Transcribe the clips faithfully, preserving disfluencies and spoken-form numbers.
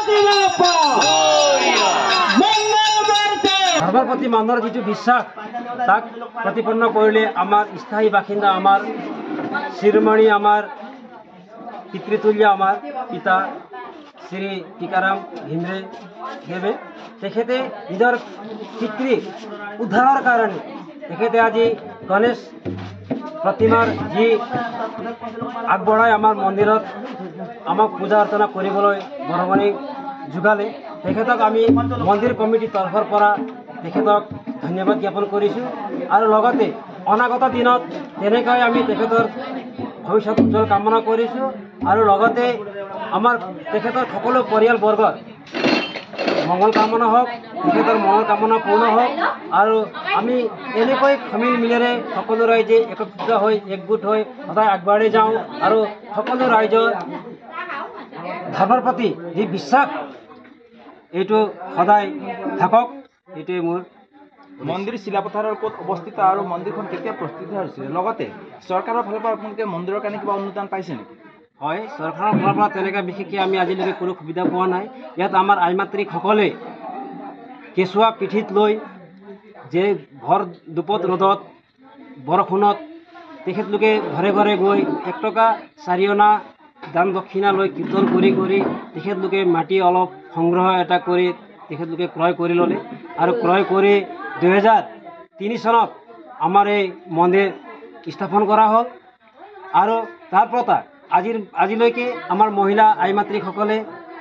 ধৰ্মৰ প্ৰতি মানুহৰ যিটো বিশ্বাস তাক প্ৰতিপন্ন কৰিলে আমাৰ স্থায়ী বাসিন্দা আমাৰ শিৰোমণি আমাৰ পিতৃতুল্য আমাৰ পিতা শ্ৰী টিকাৰাম ভিমৰে দেৱে তেখেতে নিজৰ পিতৃ উদ্ধাৰৰ কাৰণে তেখেতে আজি গণেশ প্ৰতিমাৰ যি আগবঢ়াই আমাৰ মন্দিৰত আমাক পূজা অৰ্চনা কৰিবলৈ বৰঙণি যোগালে তেখেতক আমি মন্দিৰ কমিটিৰ তৰফৰ পৰা তেখেতক ধন্যবাদ জ্ঞাপন কৰিছোঁ আৰু লগতে অনাগত দিনত তেনেকৈ আমি তেখেতৰ ভৱিষ্যত উজ্জ্বল কামনা কৰিছোঁ আৰু লগতে আমাৰ তেখেতৰ সকলো পৰিয়ালবৰ্গৰ মংগল কামনা হওক তেখেতৰ মনৰ কামনা পূৰ্ণ হওক আৰু আমি এনেকৈ সমিল মিলেৰে সকলো ৰাইজে একত্ৰিত হৈ একগোট হৈ সদায় আগবাঢ়ি যাওঁ আৰু সকলো ৰাইজৰ ধৰ্মৰ প্ৰতি যি বিশ্বাস এইটো সদায় থাকক এইটোৱে মোৰ মন্দিৰ চিলাপথাৰৰ ক'ত অৱস্থিত আৰু মন্দিৰখন কেতিয়া প্ৰস্তুত হৈছিল লগতে চৰকাৰৰ ফালৰ পৰা আপোনালোকে মন্দিৰৰ কাৰণে কিবা অনুদান পাইছে নেকি হয় চৰকাৰৰ ফালৰ পৰা তেনেকৈ বিশেষকৈ আমি আজিলৈকে কোনো সুবিধা পোৱা নাই ইয়াত আমাৰ আই মাতৃসকলে কেঁচুৱা পিঠিত লৈ যে ভৰ দুপত ৰ'দত বৰষুণত তেখেতলোকে ঘৰে ঘৰে গৈ এক টকা চাৰি অনা দান দক্ষিণা লৈ কীৰ্তন কৰি কৰি তেখেতলোকে মাটি অলপ সংগ্ৰহ এটা কৰি তেখেতলোকে ক্ৰয় কৰি ল'লে আৰু ক্ৰয় কৰি দুহেজাৰ তিনি চনত আমাৰ এই মন্দিৰ স্থাপন কৰা হ'ল আৰু তাৰ পৰা আজিৰ আজিলৈকে আমাৰ মহিলা আই মাতৃসকলে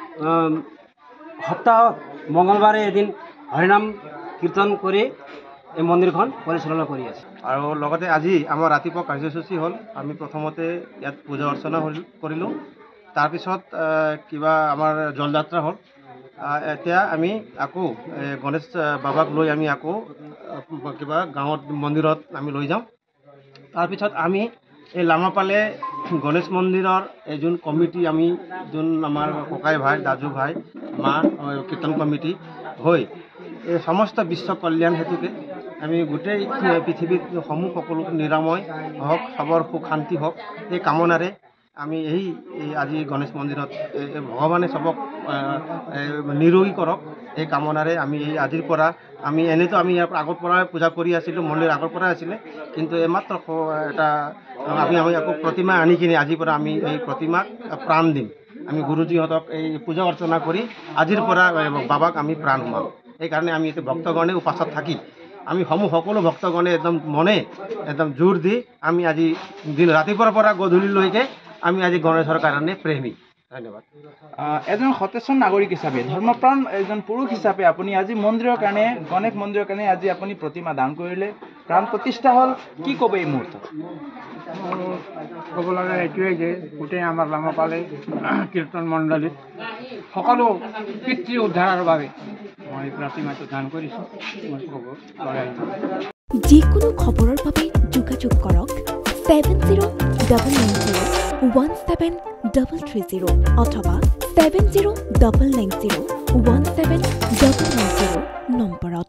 সপ্তাহত মঙলবাৰে এদিন হৰিনাম কীৰ্তন কৰি এই মন্দিৰখন পৰিচালনা কৰি আছে আৰু লগতে আজি আমাৰ ৰাতিপুৱা কাৰ্যসূচী হ'ল আমি প্ৰথমতে ইয়াত পূজা অৰ্চনা কৰিলোঁ তাৰপিছত কিবা আমাৰ জলযাত্ৰা হ'ল এতিয়া আমি আকৌ গণেশ বাবাক লৈ আমি আকৌ কিবা গাঁৱত মন্দিৰত আমি লৈ যাওঁ তাৰপিছত আমি এই লামাপালে গণেশ মন্দিৰৰ এই যোন কমিটি আমি যোন আমাৰ ককাই ভাই দাজু ভাই মা কীৰ্তন কমিটি হৈ এই সমস্ত বিশ্ব কল্যাণ হেতুকে আমি গোটেই পৃথিৱীত সমূহ সকলো নিৰাময় হওক চবৰ সুখ শান্তি হওক এই কামনাৰে আমি এই আজি গণেশ মন্দিৰত ভগৱানে চবক নিৰোগী কৰক এই কামনাৰে আমি এই আজিৰ পৰা আমি এনেতো আমি ইয়াৰ আগৰ পৰাই পূজা কৰি আছিলোঁ মন্দিৰ আগৰ পৰাই আছিলে কিন্তু এইমাত্ৰ এটা আমি আমি আকৌ প্ৰতিমা আনি কিনে আজিৰ পৰা আমি এই প্ৰতিমাক প্ৰাণ দিম আমি গুৰুজীহঁতক এই পূজা অৰ্চনা কৰি আজিৰ পৰা বাবাক আমি প্ৰাণ সোমাম সেইকাৰণে আমি এতিয়া ভক্তগণে উপাসত থাকি আমি সমূহ সকলো ভক্তগণে একদম মনে একদম জোৰ দি আমি আজি দিন ৰাতিপুৱাৰ পৰা গধূলিলৈকে আমি আজি গণেশৰ কাৰণে প্ৰেমী ধন্যবাদ এজন সচেতন নাগৰিক হিচাপে ধৰ্মপ্ৰাণ এজন পুৰুষ হিচাপে আপুনি আজি মন্দিৰৰ কাৰণে গণেশ মন্দিৰৰ কাৰণে আজি আপুনি প্ৰতিমা দান কৰিলে প্ৰাণ প্ৰতিষ্ঠা হ'ল কি ক'ব এই মুহূৰ্তত ক'ব লগা এইটোৱে যে গোটেই আমাৰ লামাপালে কীৰ্তন মণ্ডলীত সকলো পিতৃ উদ্ধাৰৰ বাবে মই প্ৰতিমাটো দান কৰিছোঁ মই ক'ব লগা যিকোনো খবৰৰ বাবে যোগাযোগ কৰক seven zero' double nine zero' one seven double three zero' অথবা seven zero' double nine zero' one seven double nine zero' নম্বৰত।